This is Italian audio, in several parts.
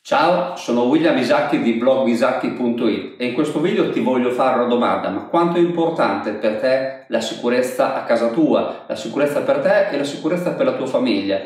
Ciao, sono William Isacchi di blogbisacchi.it e in questo video ti voglio fare una domanda: ma quanto è importante per te la sicurezza a casa tua, la sicurezza per te e la sicurezza per la tua famiglia?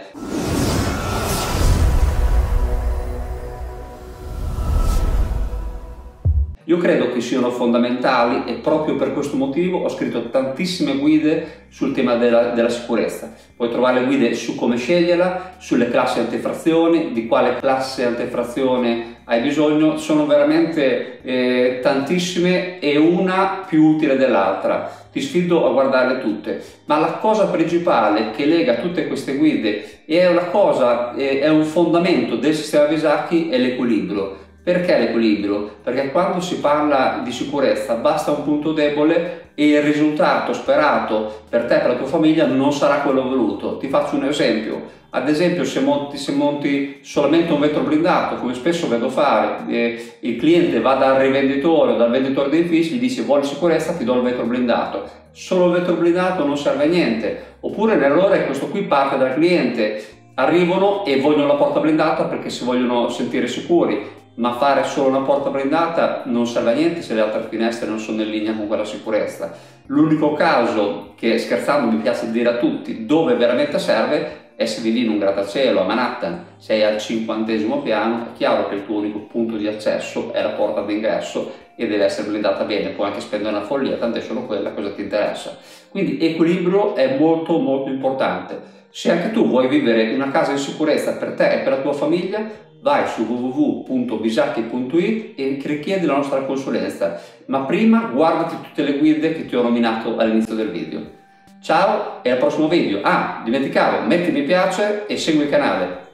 Io credo che siano fondamentali e proprio per questo motivo ho scritto tantissime guide sul tema della sicurezza. Puoi trovare guide su come sceglierla, sulle classi antifrazione, di quale classe antifrazione hai bisogno. Sono veramente tantissime e una più utile dell'altra. Ti sfido a guardarle tutte. Ma la cosa principale che lega tutte queste guide e è un fondamento del sistema Visacchi è l'equilibrio. Perché l'equilibrio? Perché quando si parla di sicurezza basta un punto debole e il risultato sperato per te e per la tua famiglia non sarà quello voluto. Ti faccio un esempio. Ad esempio, se monti solamente un vetro blindato, come spesso vedo fare, il cliente va dal rivenditore o dal venditore dei infissi, gli dice: vuoi sicurezza, ti do il vetro blindato. Solo il vetro blindato non serve a niente. Oppure l'errore è questo qui: parte dal cliente, arrivano e vogliono la porta blindata perché si vogliono sentire sicuri. Ma fare solo una porta blindata non serve a niente se le altre finestre non sono in linea con quella sicurezza. L'unico caso che, scherzando, mi piace dire a tutti dove veramente serve è se vivi in un grattacielo a Manhattan, sei al 50° piano, è chiaro che il tuo unico punto di accesso è la porta d'ingresso e deve essere blindata bene. Puoi anche spendere una follia, tanto è solo quella cosa ti interessa. Quindi equilibrio è molto molto importante. Se anche tu vuoi vivere in una casa in sicurezza per te e per la tua famiglia, vai su www.bisacchi.it e richiedi la nostra consulenza, ma prima guardati tutte le guide che ti ho nominato all'inizio del video. Ciao e al prossimo video. Dimenticavo, metti mi piace e segui il canale.